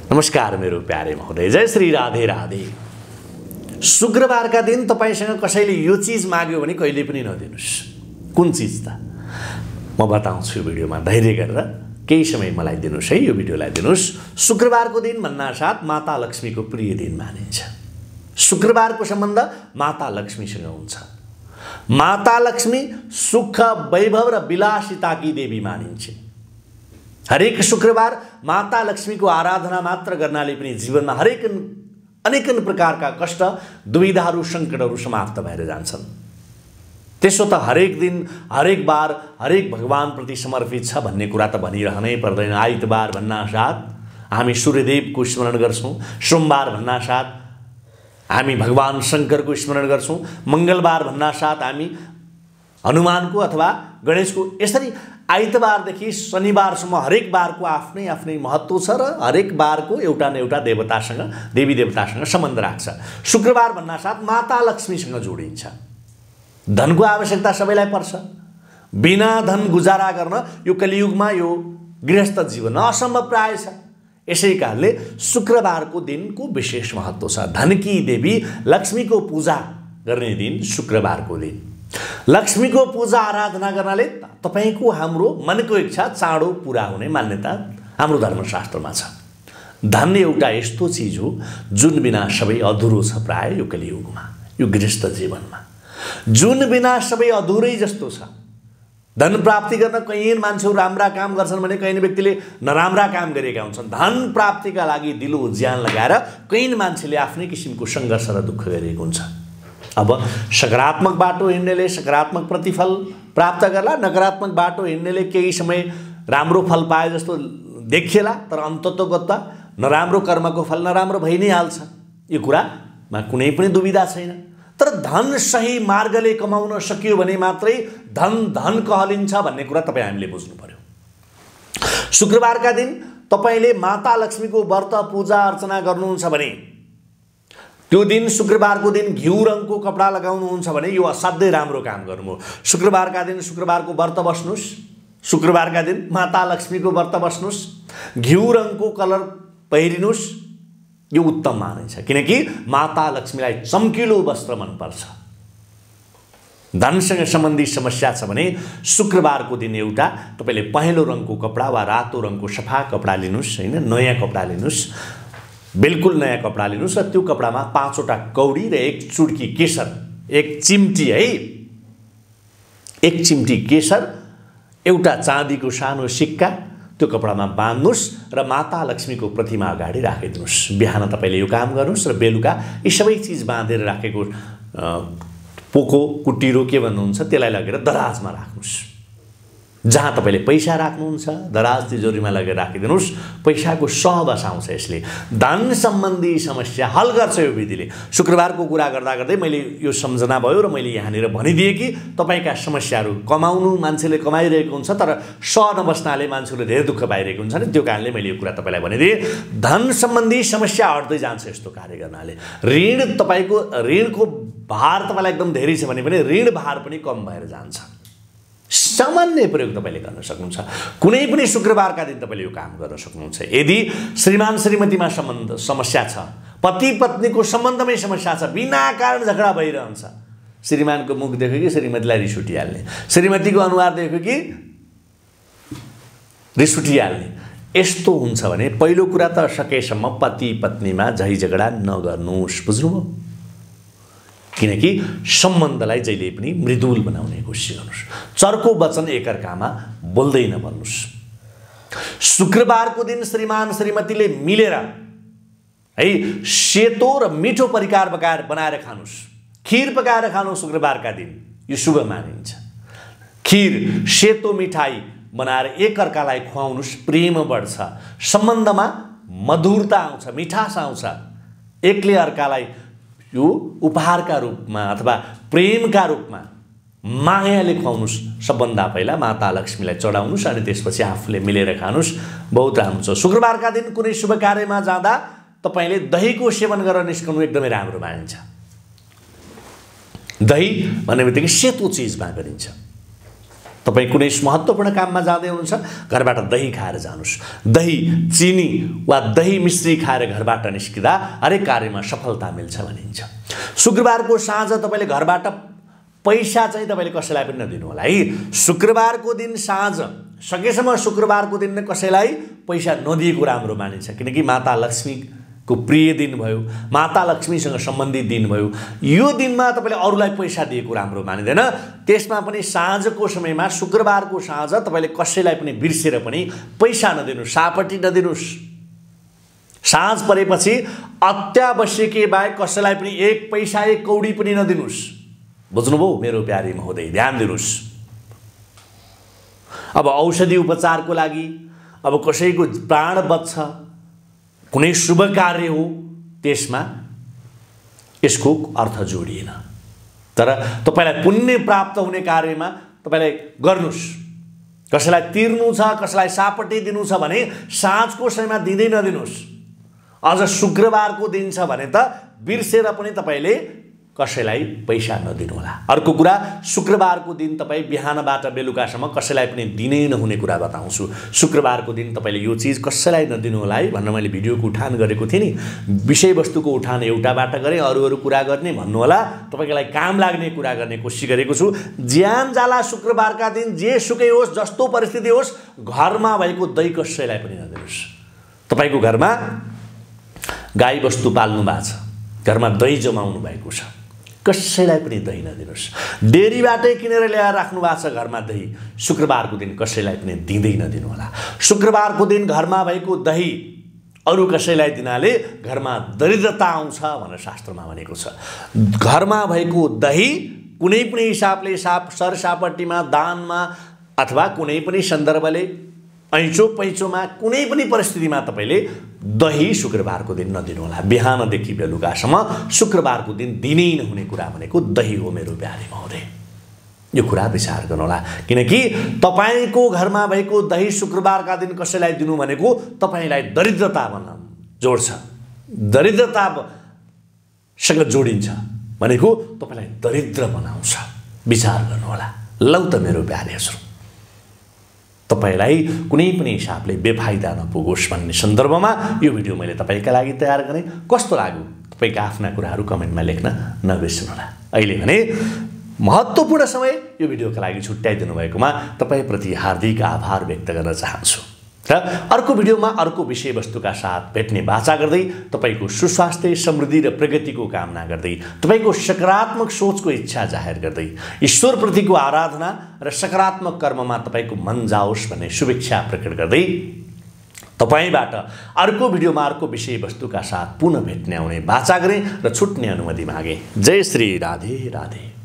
नमस्कार मेरो प्यारे महोदय, जय श्री राधे राधे। शुक्रबारका दिन तपाईसँग कसैले यो चीज माग्यो भने कहिले पनि नदिनुस्। कुन चीज त म बताउँछु भिडियोमा, धैर्य गरेर केही समय मलाई दिनुस् है, यो भिडियोलाई दिनुस्। शुक्रबारको दिन भन्नासाथ माता लक्ष्मीको प्रिय दिन मानिन्छ। शुक्रबारको सम्बन्ध माता लक्ष्मीसँग हुन्छ। माता लक्ष्मी सुख, वैभव र विलासिताकी देवी मानिन्छन्। हरेक शुक्रबार माता लक्ष्मीको आराधना मात्र गर्नाले पनि जीवनमा अनेकन प्रकारका कष्ट, दुविधाहरू, सङ्कटहरू समाप्त भएर जान्छन्। त्यसो त हरेक दिन, हरेक बार, हरेक भगवानप्रति समर्पित छ भन्ने कुरा त भनिरहनै पर्दैन। आइतबार भन्नासाथ हामी सूर्यदेवको स्मरण गर्छौँ, सोमबार भन्नासाथ हामी भगवान शङ्करको स्मरण गर्छौँ, मङ्गलबार भन्नासाथ हामी हनुमानको अथवा गणेशको। यसरी आइतबारदेखि शनिबारसम्म हरेक बारको आफ्नै आफ्नै महत्त्व छ र हरेक बारको एउटा न एउटा देवतासँग, देवी देवतासँग सम्बन्ध राख्छ। शुक्रबार भन्नासाथ माता लक्ष्मीसँग जोडिन्छ। धनको आवश्यकता सबैलाई पर्छ। बिना धन गुजारा गर्न यो कलियुगमा, यो गृहस्थ जीवनमा असम्भव प्राय छ। यसै कारणले शुक्रबारको दिनको विशेष महत्त्व छ। धनकी देवी लक्ष्मीको पूजा गर्ने दिन शुक्रबारको दिन। लक्ष्मीको पूजा आराधना गर्नाले तपाईको, हाम्रो मनको इच्छा चाँडो पुरा हुने मान्यता हाम्रो धर्मशास्त्रमा छ। धन एउटा यस्तो चिज हो जुन बिना सबै अधुरो छ प्राय यो कलियुगमा, यो गृहस्थ जीवनमा। जुन बिना सबै अधुरै जस्तो छ। धन प्राप्ति गर्न कहीँ मान्छेहरू राम्रा काम गर्छन् भने कहीँ व्यक्तिले नराम्रा काम गरेका हुन्छन्। धन प्राप्तिका लागि दिलो ज्यान लगाएर कहीँ मान्छेले आफ्नै किसिमको सङ्घर्ष र दुःख गरेको हुन्छ। अब सकारात्मक बाटो हिँड्नेले सकारात्मक प्रतिफल प्राप्त गर्ला, नकारात्मक बाटो हिँड्नेले केही समय राम्रो फल पाए जस्तो देखिएला, तर अन्ततोगत्वा नराम्रो कर्मको फल नराम्रो भइ नै हाल्छ। यो कुरामा कुनै पनि दुविधा छैन। तर धन सही मार्गले कमाउन सकियो भने मात्रै धन कहलिन्छ भन्ने कुरा तपाईँ हामीले बुझ्नु पर्यो। शुक्रबारका दिन तपाईँले माता लक्ष्मीको व्रत, पूजा अर्चना गर्नुहुन्छ भने, त्यो दिन शुक्रबारको दिन घिउ रङको कपडा लगाउनुहुन्छ भने यो असाध्यै राम्रो काम गर्नु हो। शुक्रबारका दिन शुक्रबारको व्रत बस्नुहोस्। शुक्रबारका दिन माता लक्ष्मीको व्रत बस्नुहोस्। घिउ रङको कलर पहिरिनुहोस्। यो उत्तम मानिन्छ, किनकि माता लक्ष्मीलाई चम्किलो वस्त्र मनपर्छ। धनसँग सम्बन्धी समस्या छ भने शुक्रबारको दिन एउटा तपाईँले पहेँलो रङको कपडा वा रातो रङको सफा कपडा लिनुहोस्, होइन, नयाँ कपडा लिनुहोस्, बिल्कुल नयाँ कपडा लिनुहोस् र त्यो कपडामा 5वटा कौडी र 1 चुड्की केसर, 1 चिम्टी है, 1 चिम्टी केसर, एउटा चाँदीको सानो सिक्का त्यो कपडामा बाँध्नुहोस् र माता लक्ष्मीको प्रतिमा अगाडि राखिदिनुहोस्। बिहान तपाईँले यो काम गर्नुहोस् र बेलुका यी सबै चिज बाँधेर राखेको पोको, कुटिरो के भन्नुहुन्छ त्यसलाई लगेर दराजमा राख्नुहोस्। जहाँ तपाईँले पैसा राख्नुहुन्छ दराज तिजोरीमा लगेर राखिदिनुहोस्। पैसाको सहवास आउँछ। यसले धन सम्बन्धी समस्या हल गर्छ यो विधिले। शुक्रबारको कुरा गर्दा गर्दै मैले यो सम्झना भयो र मैले यहाँनिर भनिदिएँ कि तपाईँका समस्याहरू, कमाउनु मान्छेले कमाइरहेको हुन्छ तर नबस्नाले मान्छेले धेरै दुःख पाइरहेको हुन्छ नि, त्यो कारणले मैले यो कुरा तपाईँलाई भनिदिएँ। धन सम्बन्धी समस्या हट्दै जान्छ यस्तो कार्य गर्नाले। ऋणको भार तपाईँलाई एकदम धेरै छ भने पनि ऋण भार पनि कम भएर जान्छ। सामान्य प्रयोग तपाईँले गर्न सक्नुहुन्छ। कुनै पनि शुक्रबारका दिन तपाईँले यो काम गर्न सक्नुहुन्छ। यदि श्रीमान श्रीमतीमा समस्या छ, पति पत्नीको सम्बन्धमै समस्या छ, बिना कारण झगडा भइरहन्छ, श्रीमानको मुख देख्यो कि श्रीमतीलाई रिस उठिहाल्ने, श्रीमतीको अनुहार देख्यो कि रिस उठिहाल्ने, यस्तो हुन्छ भने पहिलो कुरा त सकेसम्म पति पत्नीमा झै झगडा नगर्नुहोस्। बुझ्नुभयो? किनकि सम्बन्धलाई जहिले पनि मृदुल बनाउने कोसिस गर्नुहोस्। चर्को वचन एकअर्कामा बोल्दै नबन्नुहोस्। शुक्रबारको दिन श्रीमान श्रीमतीले मिलेर है सेतो र मिठो परिकार बनाएर खानुहोस्। खिर पकाएर खानुहोस् शुक्रबारका दिन, यो शुभ मानिन्छ। खिर, सेतो मिठाई बनाएर एकअर्कालाई खुवाउनुहोस्। प्रेम बढ्छ, सम्बन्धमा मधुरता आउँछ, मिठास आउँछ। एकले अर्कालाई यो उपहारका रूपमा अथवा प्रेमका रूपमा मायाले खुवाउनुहोस्। सबभन्दा पहिला माता लक्ष्मीलाई चढाउनुहोस् अनि त्यसपछि आफूले मिलेर खानुहोस्। बहुत राम्रो छ। शुक्रबारका दिन कुनै शुभ कार्यमा जाँदा तपाईँले दहीको सेवन गरेर निस्कनु एकदमै राम्रो मानिन्छ। दही भन्ने बित्तिकै सेतो चिजमा गरिन्छ। तपाईँ कुनै महत्त्वपूर्ण काममा जाँदै हुनुहुन्छ, घरबाट दही खाएर जानुहोस्। दही, चिनी वा दही मिश्री खाएर घरबाट निस्किँदा हरेक कार्यमा सफलता मिल्छ भनिन्छ। शुक्रबारको साँझ तपाईँले घरबाट पैसा चाहिँ तपाईँले कसैलाई पनि नदिनु होला है। शुक्रबारको दिन साँझ सकेसम्म शुक्रबारको दिन कसैलाई पैसा नदिएको राम्रो मानिन्छ, किनकि माता लक्ष्मीको प्रिय दिन भयो, माता लक्ष्मीसँग सम्बन्धित दिन भयो। यो दिनमा तपाईँले अरूलाई पैसा दिएको राम्रो मानिँदैन। त्यसमा पनि साँझको समयमा शुक्रबारको साँझ तपाईँले कसैलाई पनि बिर्सेर पनि पैसा नदिनुहोस्, सापट्टि नदिनुहोस्। साँझ परेपछि अत्यावश्यकीय बाहेक कसैलाई पनि एक पैसा एक कौडी पनि नदिनुहोस्। बुझ्नुभयो मेरो प्यारे महोदय, ध्यान दिनुहोस्। अब औषधि उपचारको लागि, अब कसैको प्राण बच्छ, कुनै शुभ कार्य हो, त्यसमा यसको अर्थ जोडिएन। तर तपाईँलाई पुण्य प्राप्त हुने कार्यमा तपाईँलाई गर्नुहोस्। कसैलाई तिर्नु छ, कसैलाई सापट्टि दिनु छ भने साँझको समयमा दिँदै नदिनुहोस्। अझ शुक्रबारको दिन छ भने त बिर्सेर पनि तपाईँले कसैलाई पैसा नदिनु होला। अर्को कुरा, शुक्रबारको दिन तपाईँ बिहानबाट बेलुकासम्म कसैलाई पनि दिनै नहुने कुरा बताउँछु। शुक्रबारको दिन तपाईँले यो चिज कसैलाई नदिनु होला है भनेर मैले भिडियोको उठान गरेको थिएँ नि। विषयवस्तुको उठान एउटाबाट गरेँ, अरू कुरा गर्ने भन्नु होला। तपाईँलाई काम लाग्ने कुरा गर्ने कोसिस गरेको छु। ज्यान जाला शुक्रबारका दिन, जे सुकै होस्, जस्तो परिस्थिति होस्, घरमा भएको दही कसैलाई पनि नदिनुहोस्। तपाईँको घरमा गाई बस्तु पाल्नु भएको छ, घरमा दही जमाउनु भएको छ, कसैलाई पनि दही नदिनुहोस्। डेरीबाटै किनेर ल्याएर राख्नु भएको छ घरमा दही, शुक्रबारको दिन कसैलाई पनि दिँदै नदिनु होला। शुक्रबारको दिन घरमा भएको दही अरू कसैलाई दिनाले घरमा दरिद्रता आउँछ भनेर शास्त्रमा भनेको छ। घरमा भएको दही कुनै पनि हिसाबले सरसापट्टिमा, दानमा अथवा कुनै पनि सन्दर्भले, ऐँचो पैँचोमा, कुनै पनि परिस्थितिमा तपाईँले दही शुक्रबारको दिन नदिनु होला। बिहानदेखि बेलुकासम्म शुक्रबारको दिन दिनै नहुने कुरा भनेको दही हो मेरो प्यारे महोदय। यो कुरा विचार गर्नु होला, किनकि तपाईँको घरमा भएको दही शुक्रबारका दिन कसैलाई दिनु भनेको तपाईँलाई दरिद्रता जोड्छ, दरिद्रतासँग जोडिन्छ भनेको तपाईँलाई दरिद्र बनाउँछ। विचार गर्नु होला। लौ त मेरो प्यारे हजुर, तपाईँलाई कुनै पनि हिसाबले बेफाइदा नपुगोस् भन्ने सन्दर्भमा यो भिडियो मैले तपाईँका लागि तयार गरेँ। कस्तो लाग्यो तपाईँका आफ्ना कुराहरू कमेन्टमा लेख्न नबिर्सनुहोला। अहिले भने महत्त्वपूर्ण समय यो भिडियोका लागि छुट्याइदिनु भएकोमा तपाईँप्रति हार्दिक आभार व्यक्त गर्न चाहन्छु र अर्को भिडियोमा अर्को विषयवस्तुका साथ भेट्ने बाचा गर्दै तपाईँको सुस्वास्थ्य, समृद्धि र प्रगतिको कामना गर्दै, तपाईँको सकारात्मक सोचको इच्छा जाहेर गर्दै, ईश्वरप्रतिको आराधना र सकारात्मक कर्ममा तपाईँको मन जाओस् भन्ने शुभेच्छा प्रकट गर्दै तपाईँबाट अर्को भिडियोमा अर्को विषयवस्तुका साथ पुनः भेट्ने आउने बाचा गरेँ र छुट्ने अनुमति मागे। जय श्री राधे राधे।